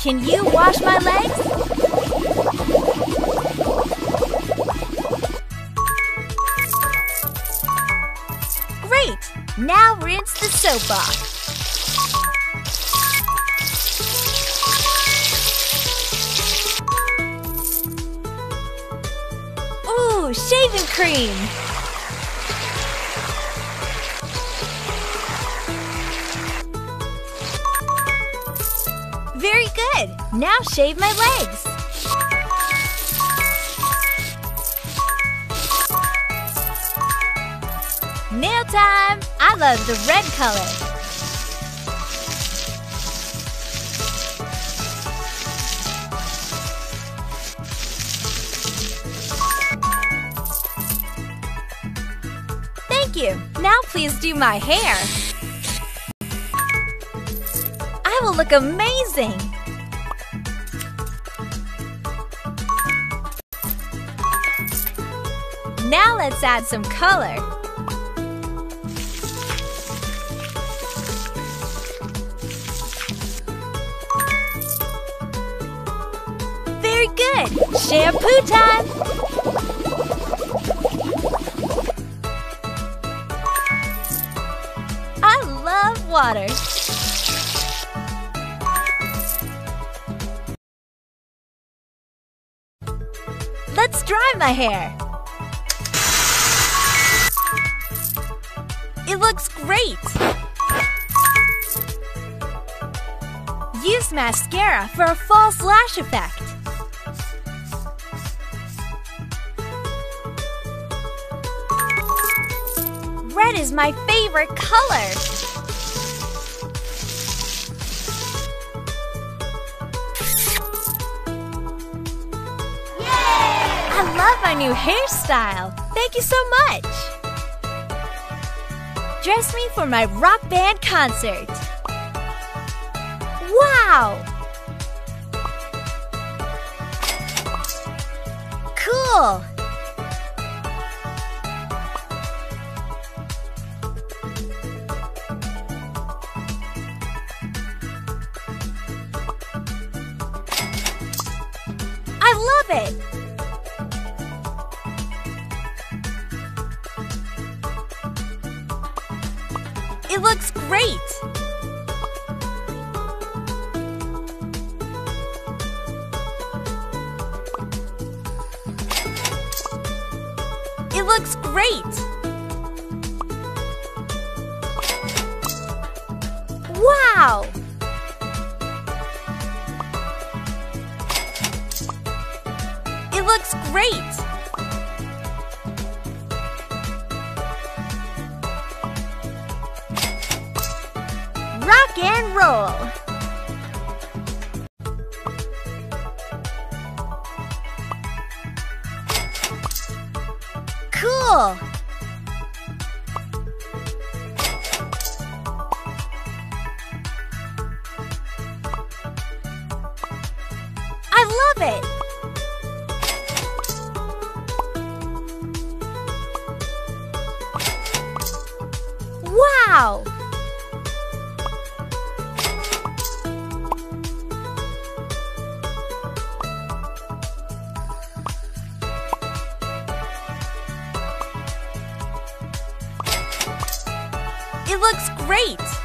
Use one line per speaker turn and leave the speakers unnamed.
Can you wash my legs? Great! Now rinse the soap off. Ooh, shaving cream! Very good! Now shave my legs. Nail time! I love the red color. Thank you. Now please do my hair. I will look amazing. Now let's add some color. Very good! Shampoo time! I love water. Let's dry my hair. It looks great! Use mascara for a false lash effect. Red is my favorite color. Yay! I love my new hairstyle. Thank you so much. Dress me for my rock band concert. Wow! Cool! I love it! It looks great! It looks great! Wow! It looks great! Rock and roll! Cool! I love it! Wow! It looks great!